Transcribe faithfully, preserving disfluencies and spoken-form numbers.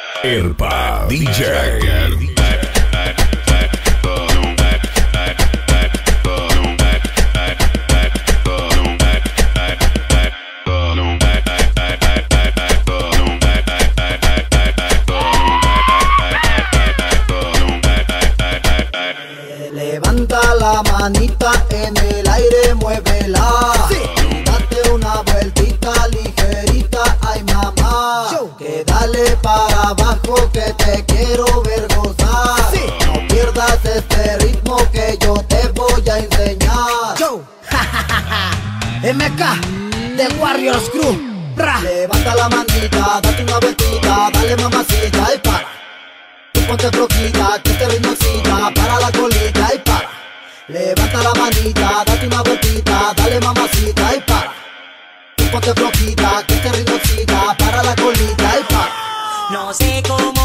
Erpa D J. Levanta la manita en el aire, muévela. Sí. Date una vueltita ligerita, ay mamá. Show. Que dale para abajo que te quiero ver gozar. Sí. No pierdas este ritmo que yo te voy a enseñar. Show. M K de Warriors Crew. Bra. Levanta la manita, date una vueltita, dale mamacita y para. Tú ponte flojita, que este ritmo excita, para la colita y para. Levanta la manita, date una vueltita, dale mamacita y para. Tú ponte flojita, que este ritmo excita, para la colita y para. No sé cómo